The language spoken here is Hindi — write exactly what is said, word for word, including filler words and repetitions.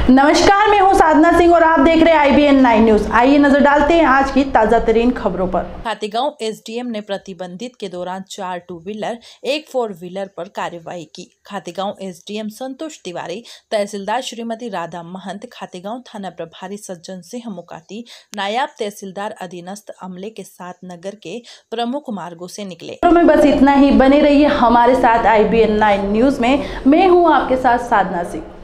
नमस्कार, मैं हूं साधना सिंह और आप देख रहे हैं I B N nine news. आइए नजर डालते हैं आज की ताजा तरीन खबरों पर। खातेगांव एस डी एम ने प्रतिबंधित के दौरान चार टू व्हीलर एक फोर व्हीलर पर कार्यवाही की। Khategaon S D M Santosh Tiwari, तहसीलदार श्रीमती राधा महंत, खातेगांव थाना प्रभारी सज्जन सिंह मुकाती, नायब तहसीलदार अधीनस्थ अमले के साथ नगर के प्रमुख मार्गों से निकले। में बस इतना ही, बने रहिए हमारे साथ I B N nine news में। मैं हूँ आपके साथ साधना सिंह।